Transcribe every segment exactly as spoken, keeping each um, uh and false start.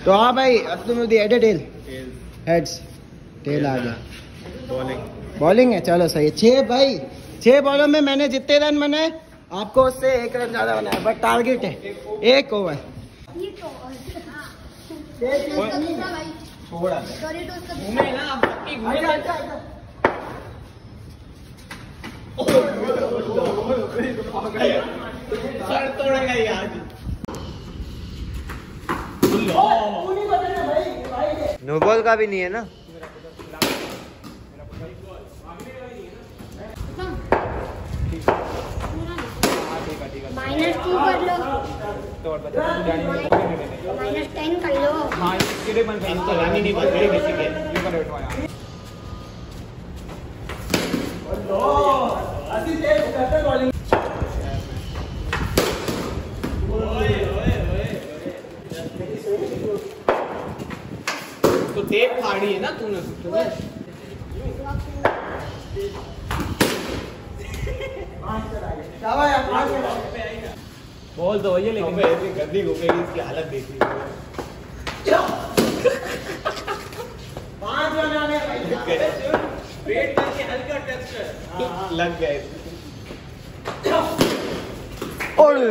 तो हाँ भाई, अब तुम हेड है टेल? हेड्स। टेल आ गया। बॉलिंग बॉलिंग है, चलो सही है। छह भाई, छह बॉलों में मैंने जितने रन बने आपको उससे एक रन ज्यादा बनाया, बट टारगेट है एक ओवर। छोड़ा घूमे ना आप सबकी घूमे। सर तोड़ेगा ये आज। नो बॉल का भी नहीं है ना। माइनस टू कर लो, माइनस टेन कर लो। हाँ किधर बन गया इसको रानी नहीं बन गई बेसिक है ये कर बैठवाया। अभी तेज करते बॉलिंग। तो टेप फाड़ी है ना तूने। बोल दो ये, लेकिन ऐसी गंदी घूमेगी, इसकी हालत देख ली। पेट करके हल्का टच कर, लग गए। ओए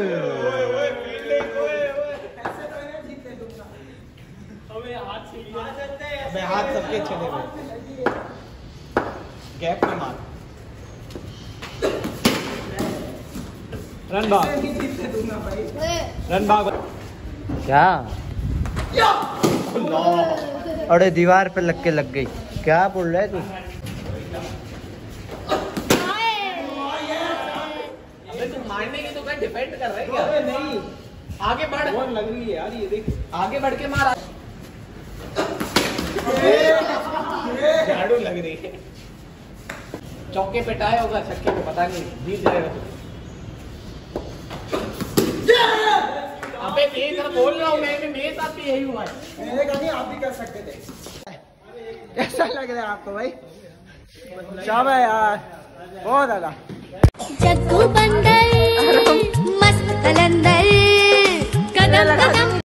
अबे हाथ सबके चले गए। गैप में मार। रन भाग, रन भाग। क्या? अरे दीवार पे लग के लग गई। क्या बोल रहा है तू? अबे तू मारने की तो क्या डिफेंड कर रहा है क्या? नहीं, आगे बढ़। बहुत लग रही है यार ये, देख आगे बढ़ के मार। झाड़ू लग रही है। चौके पे टाई होगा, छक्के पे पता नहीं, जीत जाएगा तू। अबे तेज कर बोल रहा हूँ मैं, मेरे साथ भी यही हुआ है। मेरे का नहीं, आप भी कर सकते थे। कैसा लग रहा है आपको भाई? शाबाश यार, बहुत ज्यादा। जग्गू बंदर मस्त कलंदर कदम कदम